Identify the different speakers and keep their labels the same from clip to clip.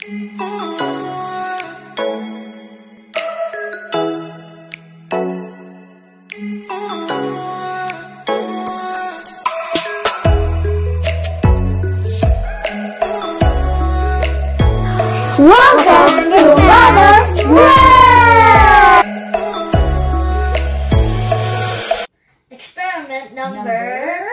Speaker 1: Welcome to Mother's World! Experiment number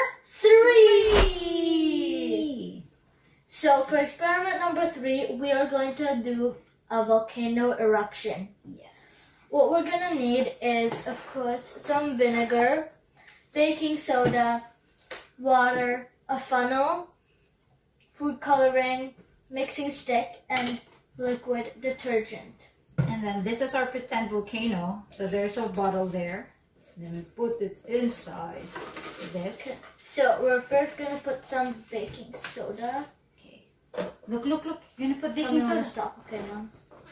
Speaker 1: 3. So for experiment number 3, we are going to do a volcano eruption.
Speaker 2: Yes.
Speaker 1: What we're gonna need is, of course, some vinegar, baking soda, water, a funnel, food coloring, mixing stick, and liquid detergent.
Speaker 2: And then this is our pretend volcano. So there's a bottle there. Then we put it inside this.
Speaker 1: Okay. So we're first gonna put some baking soda.
Speaker 2: Okay. Look. You're gonna put
Speaker 1: Tell
Speaker 2: baking
Speaker 1: me when
Speaker 2: soda.
Speaker 1: to stop. Okay, Mom.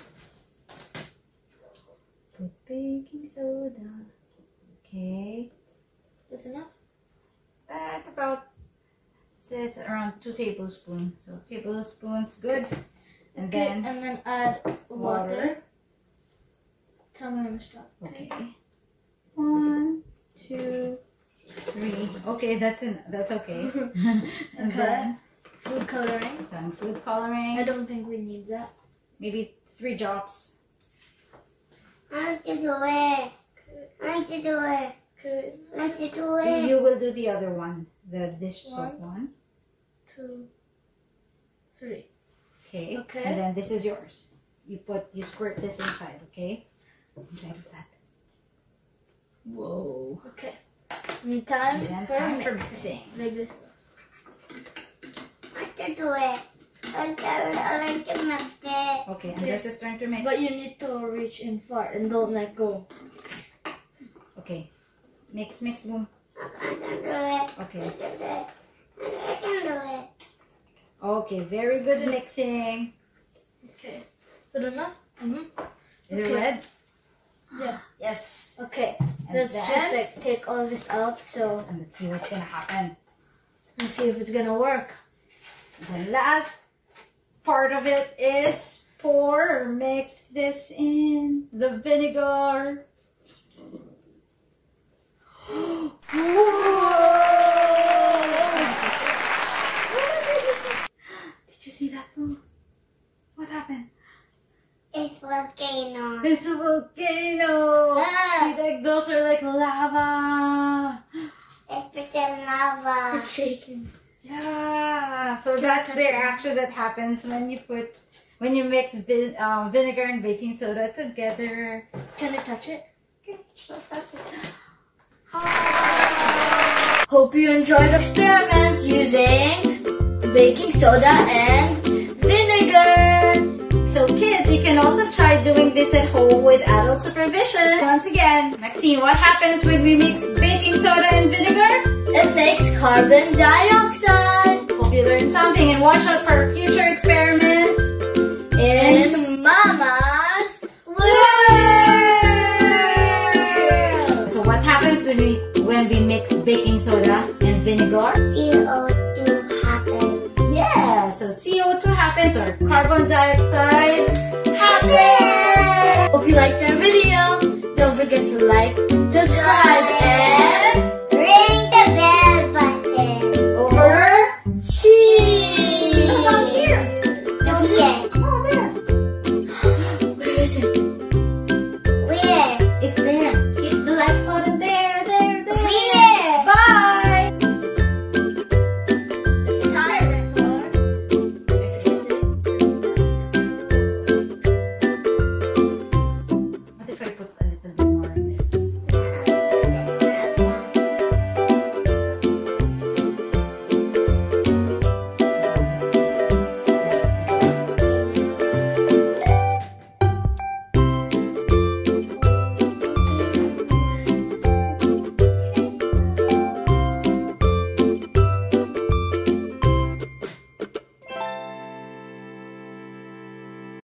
Speaker 2: Put baking soda. Okay.
Speaker 1: That's enough?
Speaker 2: That about says around 2 tablespoons. So tablespoons, good. And
Speaker 1: Okay,
Speaker 2: then
Speaker 1: and then add water. Tell me when to stop.
Speaker 2: okay. 1, 2, 3. Okay, that's okay. And
Speaker 1: Okay.
Speaker 2: then
Speaker 1: Food coloring.
Speaker 2: some food coloring.
Speaker 1: I don't think we need that.
Speaker 2: Maybe 3 drops.
Speaker 3: I like to do it. I like to do it.
Speaker 1: Okay.
Speaker 3: I like to do it.
Speaker 2: You will do the other one, the dish soap
Speaker 1: 1,
Speaker 2: one.
Speaker 1: 2, 3.
Speaker 2: Okay.
Speaker 1: Okay.
Speaker 2: And then this is yours. You squirt this inside. Okay. Inside of that. Whoa.
Speaker 1: Okay. And time,
Speaker 2: And then
Speaker 1: for,
Speaker 2: time for
Speaker 1: mixing.
Speaker 2: mixing.
Speaker 1: Like this.
Speaker 3: I like to do it. I like to mix it.
Speaker 2: Okay. Andres is trying to make.
Speaker 1: But you need to reach in far and don't let go.
Speaker 2: Okay. Mix, boom.
Speaker 3: I can do it.
Speaker 2: Okay.
Speaker 3: I can do it. I can do it.
Speaker 2: Okay. Very good mixing.
Speaker 1: Okay. Good enough? Mm-hmm.
Speaker 2: Is it
Speaker 1: Okay.
Speaker 2: red?
Speaker 1: Yeah.
Speaker 2: Yes.
Speaker 1: Okay.
Speaker 2: And
Speaker 1: Let's
Speaker 2: then-
Speaker 1: just like take all this out so
Speaker 2: And let's see what's gonna happen.
Speaker 1: and see if it's gonna work.
Speaker 2: The last part of it is pour or mix this in the vinegar. Did you see that, Boo? What happened?
Speaker 3: It's volcano.
Speaker 2: It's a volcano.
Speaker 1: Ah.
Speaker 2: See, like those are like lava.
Speaker 3: It's pretend lava.
Speaker 1: It's shaking.
Speaker 2: Yeah. So
Speaker 1: Can I
Speaker 2: that's
Speaker 1: touch
Speaker 2: the
Speaker 1: it?
Speaker 2: reaction that happens when you mix vinegar and baking soda together.
Speaker 1: Can I touch it?
Speaker 2: Okay, so touch it.
Speaker 1: Hope you enjoyed experiments using baking soda and vinegar.
Speaker 2: So kids, you can also try doing this at home with adult supervision. Once again, Maxine, what happens when we mix baking soda and vinegar?
Speaker 1: It makes carbon dioxide.
Speaker 2: Hope you learned something and watch out for future experiments in
Speaker 1: In Mama's World.
Speaker 2: So what happens when we mix baking soda and vinegar?
Speaker 3: CO2 happens.
Speaker 2: Yeah, so CO2 happens or carbon dioxide happens.
Speaker 1: Hope you liked our video. Don't forget to like, subscribe, and